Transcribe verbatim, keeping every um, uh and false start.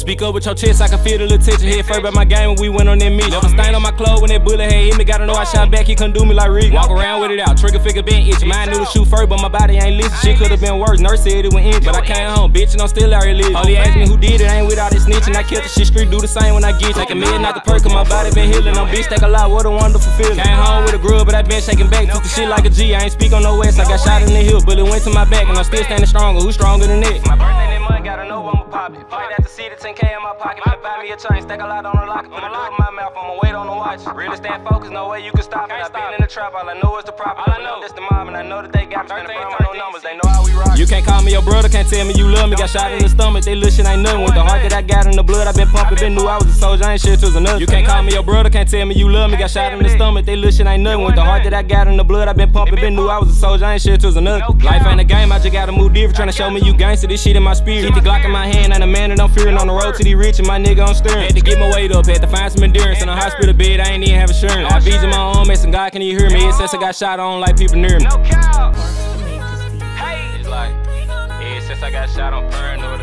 Speak up with your chest, I can feel the little tension. Head first by my game when we went on that meet. Never stain on my clothes when that bullet had hit me. Gotta know I shot back, he couldn't do me like Rick. Walk around with it out, trigger figure been itching. Mine knew to shoot first, but my body ain't listen. Shit could've been worse, nurse said it went injured. But I came home, bitch, and I'm still out here living. Only asked me who did it, ain't without this snitching. I killed the shit street, do the same when I get you. Take a minute, not the perk, cause my body been healing. I'm bitch, StackAlot, what a wonderful feeling. Came home with a grub, but I been shaking back. Took the shit like a G, I ain't speak on no west. I got shot in the hill, bullet went to my back, and I'm still standing stronger. Who's stronger than that? My birthday that month, gotta know I'ma pop it. Fight at the city, ten K in my pocket. Might buy me a chain, StackAlot on the locker. Put a lock in my mouth, I'ma wait on the watch. Really stand focused, no way you can stop it. I been in the trap, all I know is the profit. All I know is the mob, and I know that they got me spending from no numbers. They know how we rock. You can't call me your brother, can't tell me you love me. Got shot in the stomach, they little shit ain't nothing. With the heart that I got in the blood, I been pumping, been knew I was a soldier, I ain't shit to another. You can't call me your brother, can't tell me you love me. Got shot in the stomach, they little shit ain't nothing. With the heart that I got in the blood, I been pumping, been knew I was a soldier, I ain't shit to another. Life ain't a game, I just gotta move different. Tryna show me you gangster, this shit in my spirit. Keep the Glock in my hand, ain't a man that I'm fearing. On the road to the rich and my nigga on steering. Had to get my weight up, had to find some endurance. In a hospital bed, I ain't even have insurance. I beat in my arm, and some God can even hear me. It says I got shot on like people near me. No cow. Hey, it's like, yeah, since I got shot on paranoid.